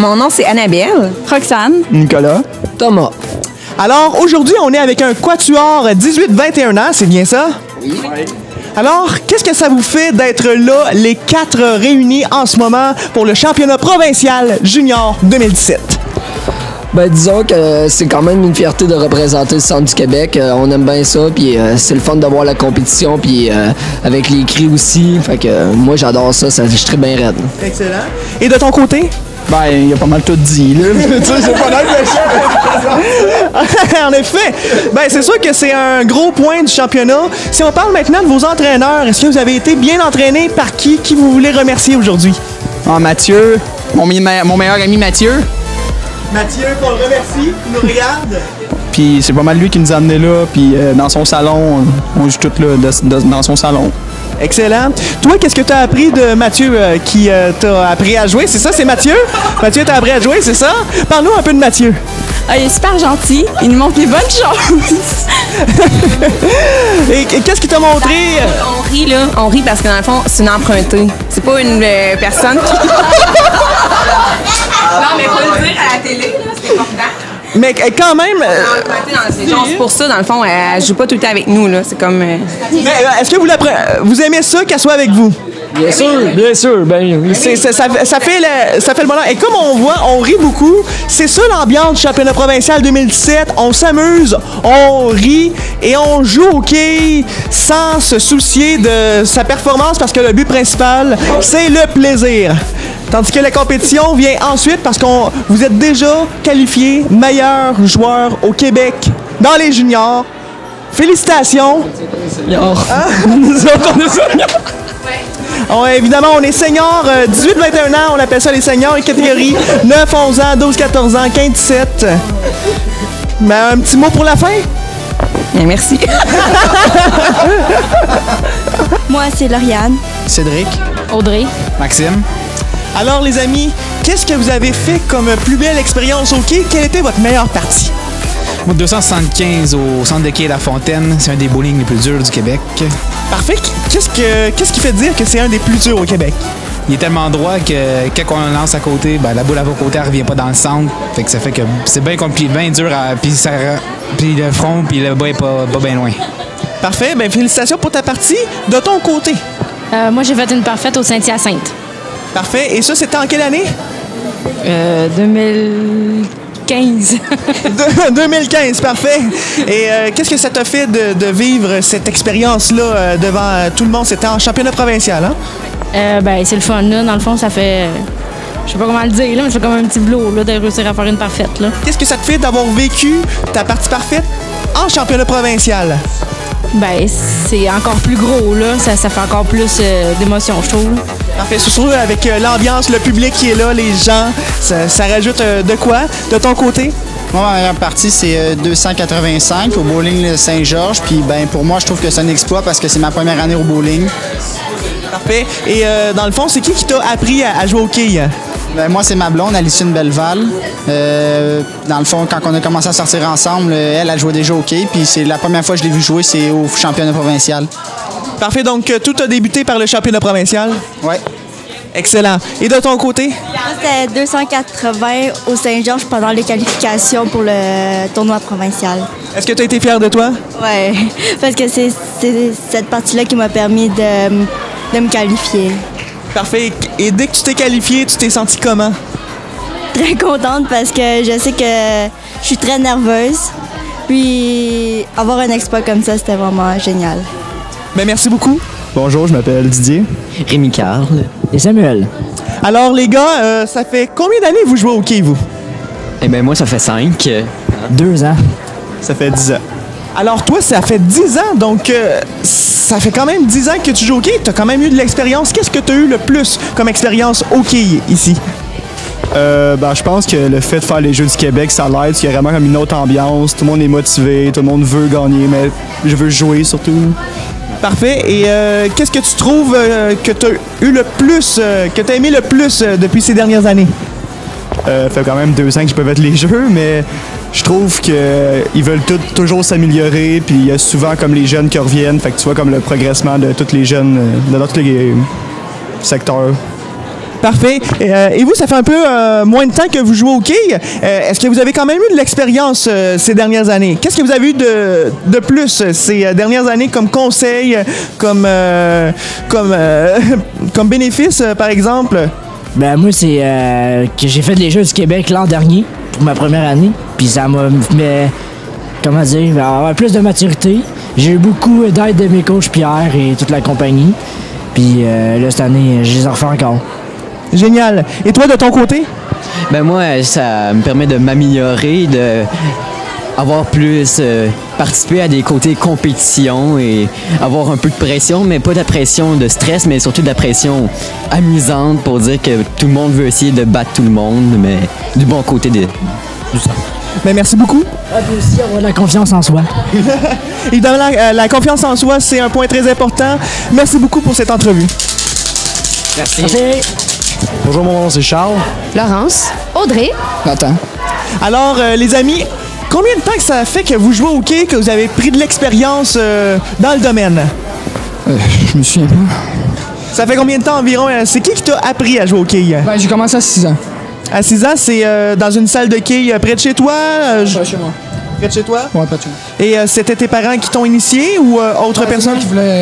Mon nom, c'est Annabelle. Roxane. Nicolas. Thomas. Alors, aujourd'hui, on est avec un quatuor 18-21 ans, c'est bien ça? Oui. Alors, qu'est-ce que ça vous fait d'être là, les 4 réunis en ce moment pour le championnat provincial junior 2017? Ben, disons que c'est quand même une fierté de représenter le centre du Québec. On aime bien ça, puis c'est le fun de voir la compétition, puis avec les cris aussi. Fait que moi, j'adore ça, je suis très bien raide. Excellent. Et de ton côté? Ben, il a pas mal tout dit, là. Tu sais, c'est pas mal de En effet. Ben, c'est sûr que c'est un gros point du championnat. Si on parle maintenant de vos entraîneurs, est-ce que vous avez été bien entraînés par qui vous voulez remercier aujourd'hui? Ah, Mathieu, mon meilleur ami Mathieu. Mathieu, qu'on le remercie, qui nous regarde. Puis c'est pas mal lui qui nous a amenés là, puis dans son salon, on joue tout là, dans son salon. Excellent. Toi, qu'est-ce que tu as appris de Mathieu qui t'a appris à jouer? C'est ça, c'est Mathieu? Mathieu t'a appris à jouer, c'est ça? Parle-nous un peu de Mathieu. Il est super gentil. Il nous montre les bonnes choses. Et qu'est-ce qu'il t'a montré? On rit, là. On rit parce que, dans le fond, c'est une empruntée. C'est pas une personne qui... Non, mais faut le dire à la télé, là, c'est important. Mais quand même... C'est genre pour ça, dans le fond, elle joue pas tout le temps avec nous, là. C'est comme... Mais est-ce que vous aimez ça qu'elle soit avec vous? Bien sûr, ben oui. Ça fait le bonheur. Et comme on voit, on rit beaucoup. C'est ça l'ambiance du championnat provincial 2017. On s'amuse, on rit et on joue au hockey sans se soucier de sa performance parce que le but principal, c'est le plaisir. Tandis que la compétition vient ensuite parce que vous êtes déjà qualifié meilleur joueur au Québec dans les juniors. Félicitations. Senior. Nous autres, on est seniors. Évidemment, on est seniors, 18-21 ans, on appelle ça les seniors, les catégories 9, 11 ans, 12, 14 ans, 15, 17. Mais un petit mot pour la fin? Bien, merci. Moi, c'est Lauriane. Cédric. Audrey. Maxime. Alors, les amis, qu'est-ce que vous avez fait comme plus belle expérience au hockey? Quelle était votre meilleure partie? Moi, 275 au centre de quai La Fontaine. C'est un des bowling les plus durs du Québec. Parfait. Qu'est-ce qui fait dire que c'est un des plus durs au Québec? Il est tellement droit que quand on le lance à côté, ben, la boule à côté elle revient pas dans le centre. Fait que ça fait que c'est bien compliqué, bien dur. Puis le front, puis le bas est pas bien loin. Parfait. Ben félicitations pour ta partie. De ton côté? Moi, j'ai fait une parfaite au Saint-Hyacinthe. Parfait. Et ça, c'était en quelle année? 2015. 2015, parfait. Et qu'est-ce que ça t'a fait de vivre cette expérience-là devant tout le monde? C'était en championnat provincial, hein? Ben, c'est le fun, là. Dans le fond, ça fait... Je sais pas comment le dire, là, mais ça fait comme un petit boulot, là, de réussir à faire une parfaite, là. Qu'est-ce que ça te fait d'avoir vécu ta partie parfaite en championnat provincial? Ben, c'est encore plus gros, là. Ça fait encore plus d'émotion, je trouve. Parfait. Surtout avec l'ambiance, le public qui est là, les gens, ça rajoute de quoi? De ton côté? Moi, ma meilleure partie, c'est 285 au bowling Saint-Georges. Puis, ben, pour moi, je trouve que c'est un exploit parce que c'est ma première année au bowling. Parfait. Et dans le fond, c'est qui t'a appris à jouer au hockey? Ben, moi, c'est ma blonde, Alicine Belleval. Dans le fond, quand on a commencé à sortir ensemble, elle jouait déjà au hockey. Puis c'est la première fois que je l'ai vue jouer, c'est au championnat provincial. Parfait. Donc, tout a débuté par le championnat provincial? Oui. Excellent. Et de ton côté? Moi, c'était 280 au Saint-Georges pendant les qualifications pour le tournoi provincial. Est-ce que tu as été fier de toi? Oui, parce que c'est cette partie-là qui m'a permis de me qualifier. Parfait. Et dès que tu t'es qualifié, tu t'es senti comment? Très contente parce que je sais que je suis très nerveuse. Puis avoir un exploit comme ça, c'était vraiment génial. Ben, merci beaucoup. Bonjour, je m'appelle Didier. Rémi Carl et Samuel. Alors, les gars, ça fait combien d'années que vous jouez au hockey, vous? Eh bien, moi, ça fait 5. 2 ans. Ça fait 10 ans. Alors, toi, ça fait 10 ans, donc ça fait quand même 10 ans que tu joues au hockey. Tu as quand même eu de l'expérience. Qu'est-ce que tu as eu le plus comme expérience au hockey ici? Je pense que le fait de faire les Jeux du Québec, ça l'aide. Il y a vraiment comme une autre ambiance. Tout le monde est motivé, tout le monde veut gagner, mais je veux jouer surtout. Parfait. Et qu'est-ce que tu trouves que tu as eu le plus, que tu as aimé le plus depuis ces dernières années? Ça fait quand même 2 ans que je peux mettre les jeux, mais je trouve qu'ils veulent toujours s'améliorer, puis il y a souvent comme les jeunes qui reviennent, fait que tu vois comme le progressement de tous les jeunes, de tous les secteurs. Parfait. Et vous, ça fait un peu moins de temps que vous jouez au hockey. Est-ce que vous avez quand même eu de l'expérience ces dernières années? Qu'est-ce que vous avez eu de plus ces dernières années comme conseil, comme bénéfice, par exemple? Ben moi, c'est que j'ai fait les Jeux du Québec l'an dernier pour ma première année. Puis ça m'a fait, avoir plus de maturité. J'ai eu beaucoup d'aide de mes coachs Pierre et toute la compagnie. Puis là, cette année, je les en refais encore. Génial. Et toi, de ton côté? Ben moi, ça me permet de m'améliorer, de avoir plus participé à des côtés compétition et avoir un peu de pression, mais pas de la pression de stress, mais surtout de la pression amusante pour dire que tout le monde veut essayer de battre tout le monde, mais du bon côté de ça. Ben, merci beaucoup. Puis aussi avoir de la confiance en soi. Évidemment, la confiance en soi, c'est un point très important. Merci beaucoup pour cette entrevue. Merci. Bonjour, mon nom c'est Charles. Laurence. Audrey. Nathan. Alors, les amis, combien de temps que ça fait que vous jouez au hockey, que vous avez pris de l'expérience dans le domaine? Je me souviens pas. Ça fait combien de temps environ? C'est qui t'a appris à jouer au hockey? Ben, j'ai commencé à 6 ans. À 6 ans, c'est dans une salle de quilles près de chez toi? Pas chez moi. Près de chez toi? Ouais, pas de chez moi. Et c'était tes parents qui t'ont initié ou autre personne?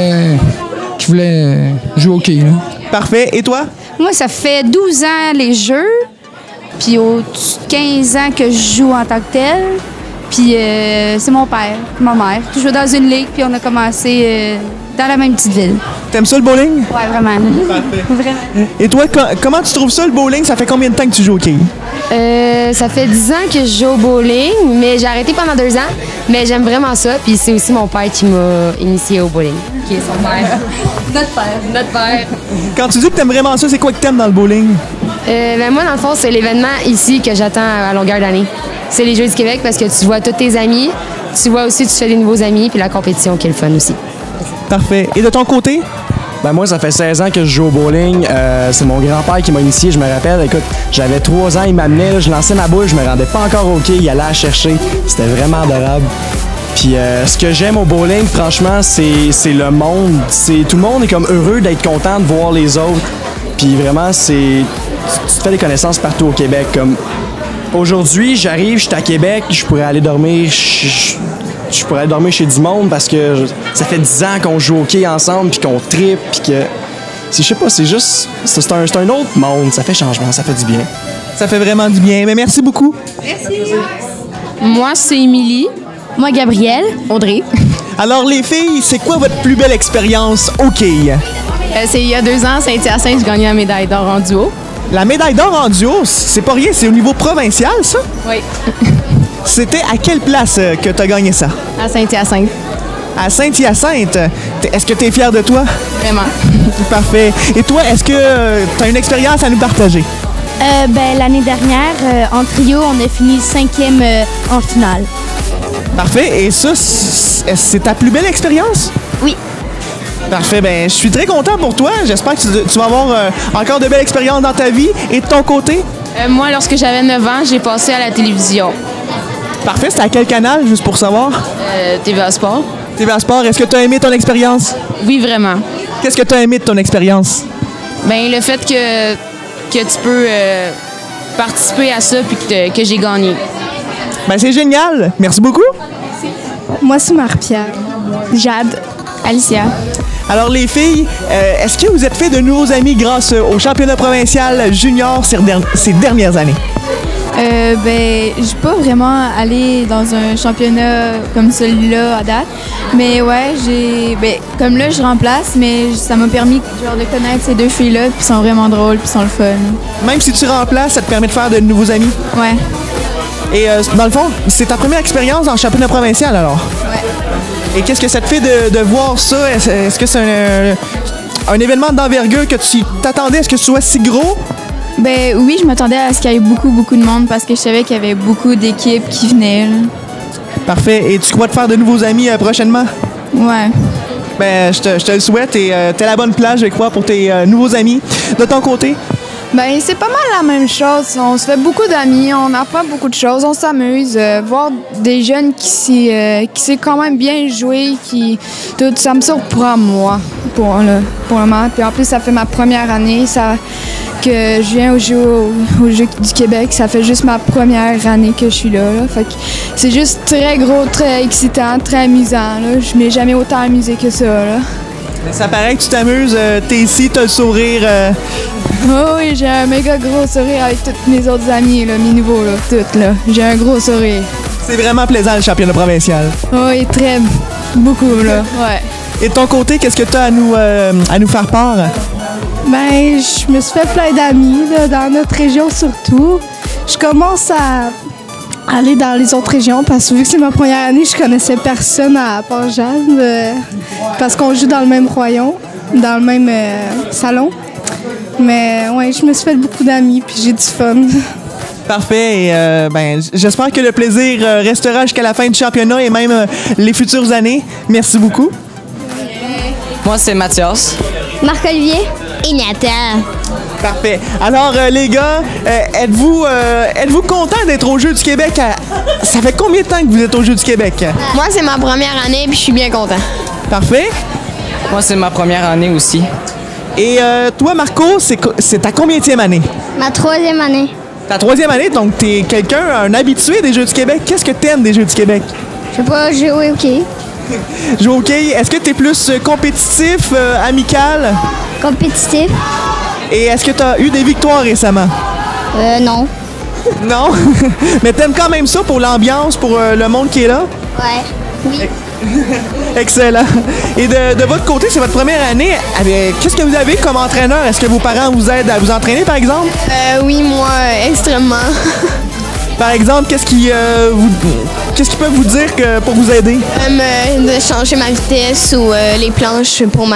Qui voulait jouer au hockey, là. Parfait. Et toi? Moi, ça fait 12 ans les jeux, puis au-dessus de 15 ans que je joue en tant que tel. Puis c'est mon père, ma mère, qui joue dans une ligue, puis on a commencé dans la même petite ville. T'aimes ça le bowling? Ouais, vraiment. Parfait. Vraiment. Et toi, comment tu trouves ça le bowling? Ça fait combien de temps que tu joues au hockey? Ça fait 10 ans que je joue au bowling, mais j'ai arrêté pendant 2 ans. Mais j'aime vraiment ça, puis c'est aussi mon père qui m'a initié au bowling, qui est son père. Notre père. Quand tu dis que t'aimes vraiment ça, c'est quoi que t'aimes dans le bowling? Ben moi, dans le fond, c'est l'événement ici que j'attends à longueur d'année. C'est les Jeux du Québec parce que tu vois tous tes amis, tu vois aussi, tu fais des nouveaux amis, puis la compétition qui est le fun aussi. Parfait. Et de ton côté? Ben moi, ça fait 16 ans que je joue au bowling. C'est mon grand-père qui m'a initié, je me rappelle. Écoute, j'avais 3 ans, il m'amenait, là, je lançais ma boule, je me rendais pas encore au quai, il allait la chercher. C'était vraiment adorable. Puis ce que j'aime au bowling, franchement, c'est le monde. Tout le monde est comme heureux d'être content de voir les autres. Puis vraiment, tu te fais des connaissances partout au Québec. Comme aujourd'hui, j'arrive, je suis à Québec, je pourrais aller dormir. Je pourrais aller dormir chez du monde parce que ça fait 10 ans qu'on joue au hockey ensemble puis qu'on trippe puis que je sais pas, c'est juste c'est un autre monde, ça fait changement, ça fait du bien. Ça fait vraiment du bien. Mais merci beaucoup. Merci. Moi, c'est Émilie. Moi, Gabrielle. Audrey. Alors les filles, c'est quoi votre plus belle expérience au hockey? C'est il y a 2 ans, à Saint-Hyacinthe, j'ai gagné la médaille d'or en duo. La médaille d'or en duo, c'est pas rien, c'est au niveau provincial, ça? Oui. C'était à quelle place que tu as gagné ça? À Saint-Hyacinthe. À Saint-Hyacinthe. Est-ce que tu es fier de toi? Vraiment. Parfait. Et toi, est-ce que tu as une expérience à nous partager? L'année dernière, en trio, on a fini 5e en finale. Parfait. Et ça, c'est ta plus belle expérience? Oui. Parfait. Ben, je suis très content pour toi. J'espère que tu vas avoir encore de belles expériences dans ta vie. Et de ton côté? Moi, lorsque j'avais 9 ans, j'ai passé à la télévision. Parfait. C'était à quel canal, juste pour savoir? TVA Sport. TVA Sport. Est-ce que tu as aimé ton expérience? Oui, vraiment. Qu'est-ce que tu as aimé de ton expérience? Ben le fait que tu peux participer à ça puis que j'ai gagné. Ben, c'est génial. Merci beaucoup. Moi, c'est Marie-Pierre. Jade. Alicia. Alors, les filles, est-ce que vous êtes fait de nouveaux amis grâce au championnat provincial junior ces dernières années? Je suis pas vraiment allée dans un championnat comme celui-là à date. Mais ouais, comme là, je remplace, mais ça m'a permis de connaître ces deux filles-là, puis sont vraiment drôles, puis sont le fun. Même si tu remplaces, ça te permet de faire de nouveaux amis? Ouais. Et dans le fond, c'est ta première expérience dans le championnat provincial, alors? Ouais. Et qu'est-ce que ça te fait de voir ça? Est-ce que c'est un événement d'envergure que tu t'attendais? Est-ce que ce soit si gros? Ben oui, je m'attendais à ce qu'il y ait beaucoup de monde parce que je savais qu'il y avait beaucoup d'équipes qui venaient. Là. Parfait. Et tu crois te faire de nouveaux amis prochainement? Ouais. Ben, je te le souhaite et t'es à la bonne place, je crois, pour tes nouveaux amis. De ton côté? Ben c'est pas mal la même chose. On se fait beaucoup d'amis, on apprend beaucoup de choses, on s'amuse. Voir des jeunes qui sait quand même bien jouer, ça me surprend moi pour le moment. Puis en plus, ça fait ma première année. que je viens jouer au Jeux du Québec. Ça fait juste ma première année que je suis là. Fait que c'est juste très gros, très excitant, très amusant. Là. Je m'ai jamais autant amusé que ça. Là. Ça paraît que tu t'amuses. T'es ici, t'as le sourire. Oh oui, j'ai un méga gros sourire avec tous mes autres amis, là, mes nouveaux, là, toutes. Là. J'ai un gros sourire. C'est vraiment plaisant, le championnat provincial. Oui, très beaucoup. Là. Ouais. Et de ton côté, qu'est-ce que tu as à nous faire part? Ben, je me suis fait plein d'amis dans notre région surtout. Je commence à aller dans les autres régions parce que vu que c'est ma première année, je connaissais personne à Port-Jeanne parce qu'on joue dans le même royaume, dans le même salon. Mais ouais, je me suis fait beaucoup d'amis puis j'ai du fun. Parfait. Et, j'espère que le plaisir restera jusqu'à la fin du championnat et même les futures années. Merci beaucoup. Moi, c'est Mathias. Marc-Olivier et Nathan. Parfait. Alors, les gars, êtes-vous contents d'être aux Jeux du Québec? Ça fait combien de temps que vous êtes aux Jeux du Québec? Moi, c'est ma première année puis je suis bien content. Parfait. Moi, c'est ma première année aussi. Et toi, Marco, c'est ta combienième année? Ma 3e année. Ta 3e année, donc t'es un habitué des Jeux du Québec. Qu'est-ce que t'aimes des Jeux du Québec? Je sais pas, jouer au hockey. Jouer au hockey, est-ce que t'es plus compétitif, amical? Compétitif. Et est-ce que t'as eu des victoires récemment? Non. Non? Mais t'aimes quand même ça pour l'ambiance, pour le monde qui est là? Ouais. Oui. Excellent. Et de votre côté, c'est votre première année. Qu'est-ce que vous avez comme entraîneur? Est-ce que vos parents vous aident à vous entraîner, par exemple? Oui, moi, extrêmement. Par exemple, qu'est-ce qu'ils peuvent vous dire pour vous aider? De changer ma vitesse ou les planches pour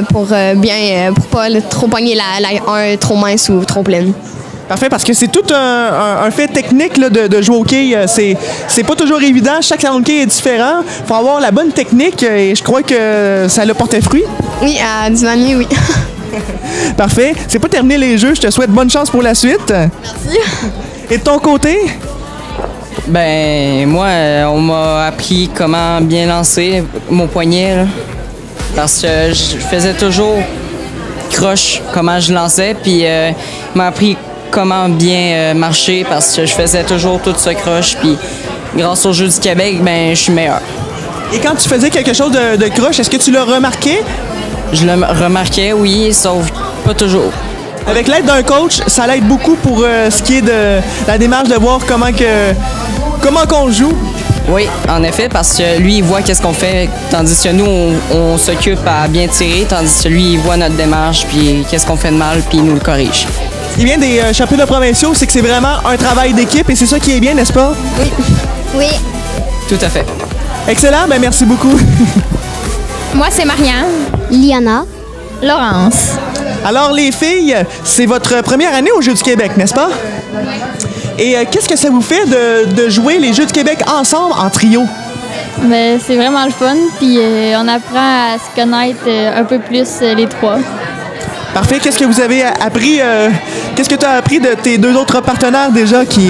pas trop pogner la trop mince ou trop pleine. Parfait, parce que c'est tout un fait technique là, de jouer au hockey. C'est pas toujours évident. Chaque salon de hockey est différent. Il faut avoir la bonne technique et je crois que ça l'a porté fruit. Oui, à 10 années, oui. Parfait. C'est pas terminé les jeux. Je te souhaite bonne chance pour la suite. Merci. Et de ton côté? Ben, moi, on m'a appris comment bien lancer mon poignet. Là, parce que je faisais toujours croche comment je lançais. Puis, on m'a appris comment bien marcher parce que je faisais toujours tout ce croche. Puis, grâce aux Jeux du Québec, ben, je suis meilleur. Et quand tu faisais quelque chose de croche, est-ce que tu l'as remarqué? Je le remarquais, oui, sauf pas toujours. Avec l'aide d'un coach, ça l'aide beaucoup pour ce qui est de la démarche de voir comment qu'on joue. Oui, en effet, parce que lui, il voit qu'est-ce qu'on fait, tandis que nous, on s'occupe à bien tirer, tandis que lui, il voit notre démarche, puis qu'est-ce qu'on fait de mal, puis il nous le corrige. Ce qui vient des championnats provinciaux, c'est que c'est vraiment un travail d'équipe et c'est ça qui est bien, n'est-ce pas? Oui. Oui. Tout à fait. Excellent, ben merci beaucoup. Moi, c'est Marianne. Liana. Laurence. Alors, les filles, c'est votre première année aux Jeux du Québec, n'est-ce pas? Et qu'est-ce que ça vous fait de jouer les Jeux du Québec ensemble en trio? Ben, c'est vraiment le fun, puis on apprend à se connaître un peu plus les trois. Parfait. Qu'est-ce que vous avez appris? Qu'est-ce que tu as appris de tes deux autres partenaires déjà qui...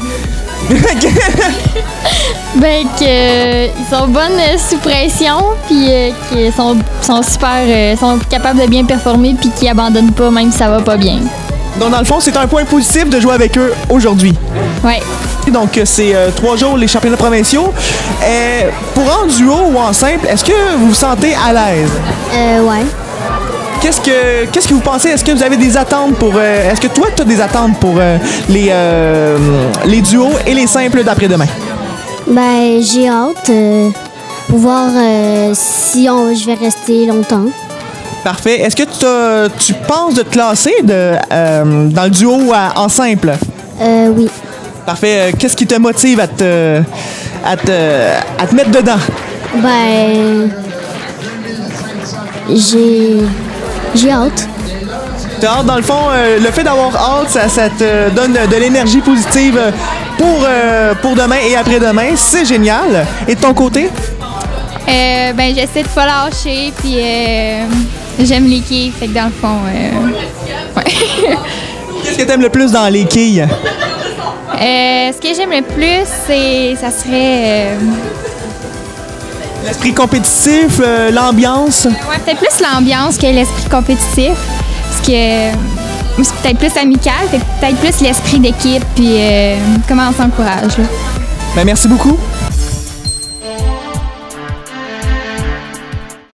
Ben, qu'ils sont bonnes sous pression, puis qu'ils sont super, sont capables de bien performer, puis qu'ils abandonnent pas même si ça va pas bien. Donc, dans le fond, c'est un point positif de jouer avec eux aujourd'hui. Oui. Donc, c'est 3 jours les championnats provinciaux. Pour en duo ou en simple, est-ce que vous vous sentez à l'aise? Ouais. Qu'est-ce que vous pensez? Est-ce que vous avez des attentes pour... est-ce que toi, tu as des attentes pour les duos et les simples d'après-demain? Ben, j'ai hâte pour voir si je vais rester longtemps. Parfait. Est-ce que tu penses de te classer dans le duo ou en simple? Oui. Parfait. Qu'est-ce qui te motive à te mettre dedans? Ben, j'ai hâte. T'as hâte, dans le fond, le fait d'avoir hâte, ça te donne de l'énergie positive pour demain et après-demain. C'est génial. Et de ton côté? Ben, j'essaie de pas lâcher, puis j'aime les quilles, fait que dans le fond, ouais. Qu'est-ce que t'aimes le plus dans les quilles? Ce que j'aime le plus, ça serait... L'esprit compétitif, l'ambiance? Ouais, peut-être plus l'ambiance que l'esprit compétitif. Parce que c'est peut-être plus amical, peut-être plus l'esprit d'équipe, puis comment on s'encourage. Ben, merci beaucoup.